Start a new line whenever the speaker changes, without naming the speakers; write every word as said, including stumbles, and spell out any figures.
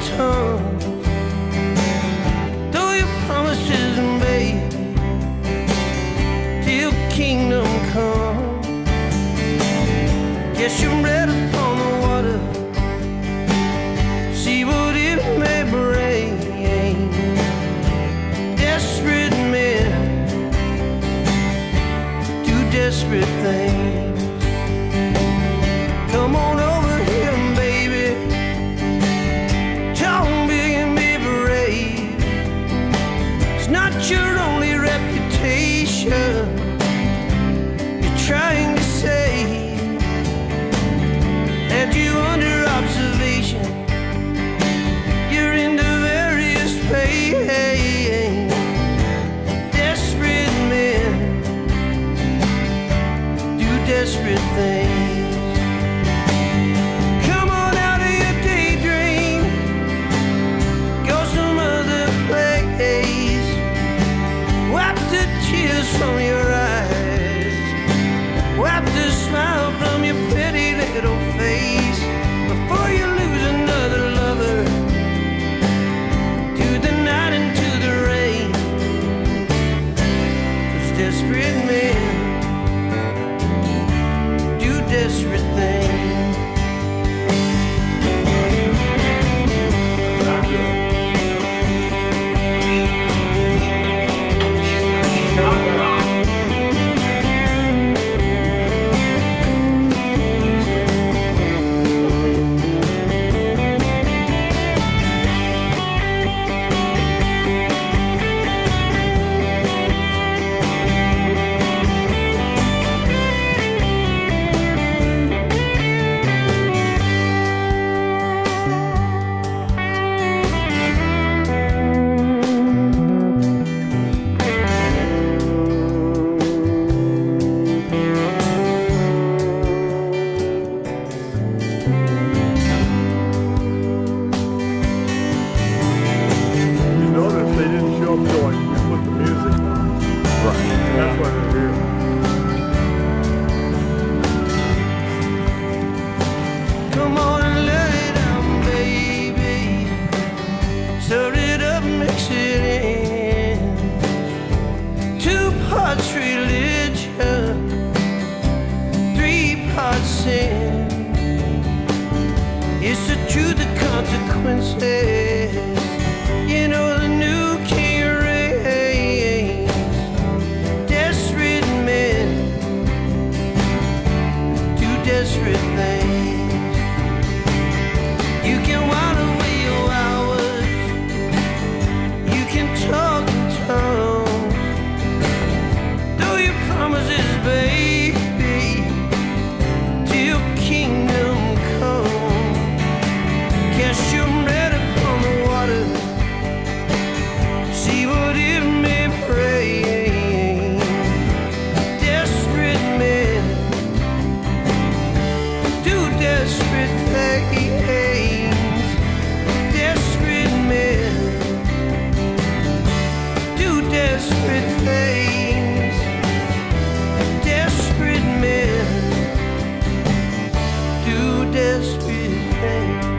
tongues. Though your promises made till kingdom come. Guess you're ready upon the water. See what it may bring. Desperate men do desperate things. Come on over here, baby. Don't be and be brave. It's not your only reputation you're trying to save. Had you under observation, you're into various pain. Desperate men do desperate things. Come on out of your daydream, go some other place. Wipe the tears from your eyes, wipe the smile from your pretty little face, before you lose another lover to the night and to the rain. 'Cause desperate men do desperate things. Come on and let it out, baby. Stir it up, mix it in. Two parts religion, three parts sin. It's the truth, the consequences. You know the new king reigns. Desperate men do desperate things. You can while away your hours, you can talk in tongues. Though your promises, baby, till kingdom come. Cast your net upon the water, see what it may bring. Desperate men do desperate things. Desperate men do desperate things. Desperate men do desperate things.